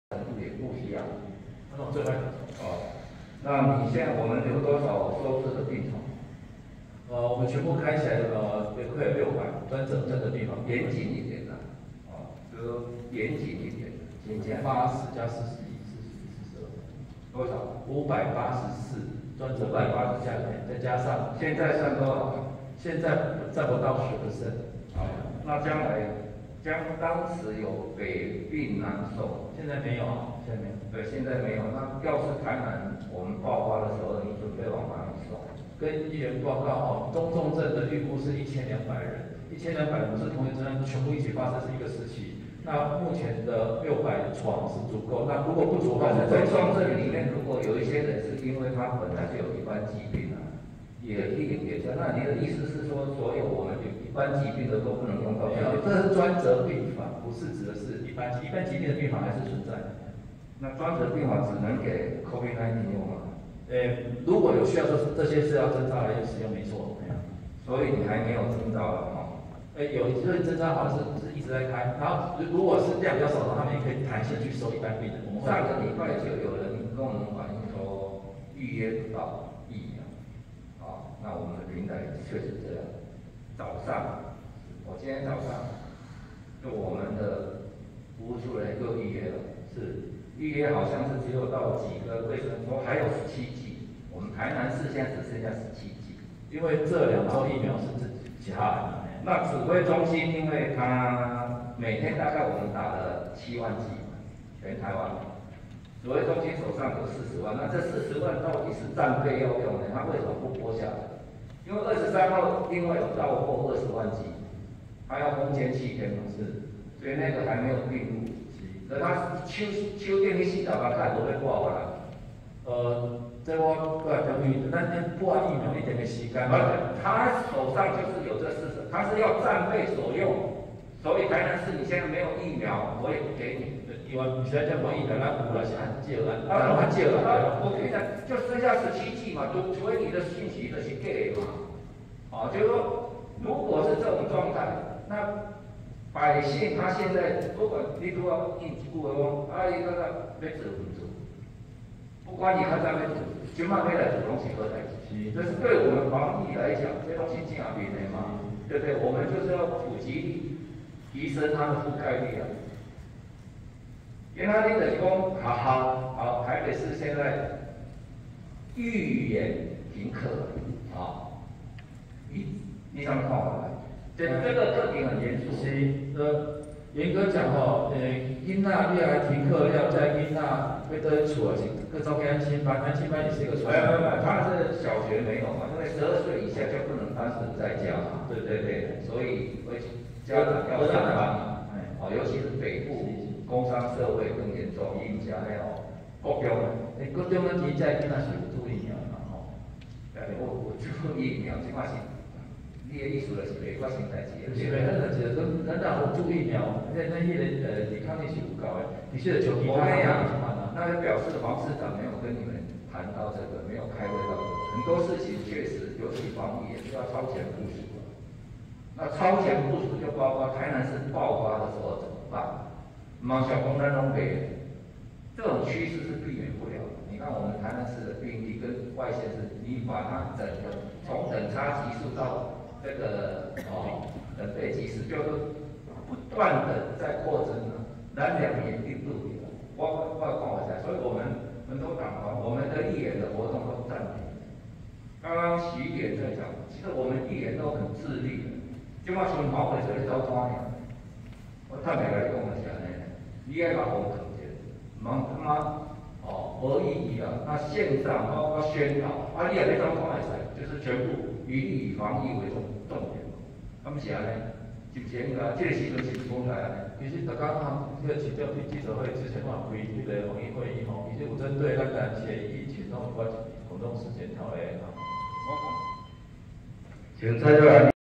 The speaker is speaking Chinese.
程度也不一样。 那种最坏的哦，那你现在我们有多少收治的病床？ 我们全部开起来也快有600，专责的地方， 严谨一点的，哦，就是严谨一点的， 今天80加41，42， 多少 ？584，专责580加再加上， 现在算多少？ 现在占不到10%。 好，那当时有北病南送， 现在没有啊，现在没有。 对，现在没有。那要是台南我们爆发的时候，你准备往哪里送？ 跟议员报告哦，中重症的预估是1200人，1200人不是同一症全部一起发生是一个时期。那目前的600床是足够，那如果不足的话， 在重症里面，如果有一些人是因为他本来就有一般疾病啊，也这样。那你的意思是说，所有我们有一般疾病的都不能用到？ 没有，这是专责病房，不是指的是一般疾病的病房还是存在的。 那专责病房只能给 COVID-19 用吗？ 如果有需要这些是要征召来使用，没错。 所以你还没有征召了哈？ 有就是征召好像是一直在开，然后如果是量比较少的，他们也可以弹性去收一般病人。我们上个礼拜就有人跟我们反映说预约不到疫苗，啊，那我们的平台确实这样。早上，我今天早上就我们的服务处人又预约了，是预约好像是只有到几个卫生说还有17剂，我们台南市现在只剩下17剂， 因为这2周疫苗是自己加的。 那指挥中心，因为他每天大概我们打了7万剂，全台湾，指挥中心手上有40万，那这40万到底是战备要用的，他为什么不拨下来？因为23号另外有到货20万剂，他要封签7天嘛，是，所以那个还没有并入。可他秋天去洗澡，他看不会挂回来。 这我过来考虑，咱拨疫苗一定的时间。 他手上就是有这40，他是要战备所用，所以台南市你现在没有疫苗，我也不给你。 因为现在叫疫苗，咱有了是按借了，按借了。 我跟你讲，就剩下17剂嘛，除非你的信息就是假的嘛。啊，就是说，如果是这种状态，那百姓他现在不管你都要应一句话讲，啊，伊个要做不做，不管你还在要做，起码要来做东西好代志。这是对我们防疫来讲，这东西正面的嘛，对不对？我们就是要普及率，提升它的覆盖率啊。原来你就是讲，好，台北市现在预演停课啊，你怎么看法？这个课题很严肃。 是，严格讲吼，囡仔你来停课了，在囡仔要在厝是各种安亲班，安亲班也是一个传统。 他是小学没有嘛，因为12岁以下就不能单纯在家嘛。对，所以家长要上班嘛。哦，尤其是北部工商社会更严重，因家那哦，国中， 国中的其实在囡仔是有注疫苗嘛吼。 我注疫苗，即码是。你的意思就是袂发生代志。 是袂发生代志，咱有注疫苗，那个抵抗力是有够的，你现在就其他那表示黄市长没有跟你们谈到这个，没有开会到这个，很多事情确实，尤其防疫也是要超前部署的。那超前部署就包括台南市爆发的时候怎么办？马小公咱拢北，这种趋势是避免不了的。你看我们台南市的病例跟外县市，你把它整个从等差级数到这个等倍级数，就是不断的在扩增了，咱两年并不了。我看法在，所以我们很多党团，我们的议员的活动都暂停。刚刚徐议员在讲，其实我们议员都很自律的，就我从跑会这里走看呢，我特别来讲的是安尼，你爱把我们肯定，忙他妈无意义啊！那线上包括宣导，你也要走看会使，就是全部。以防疫为重点，咁是安尼，是不是应该？这个时阵是讲来安尼。 其实大家这个市政府记者会之前嘛开这个防疫会议吼，其实有针对咱台市的疫情，拢有关活动时间条例啊。 请蔡主任。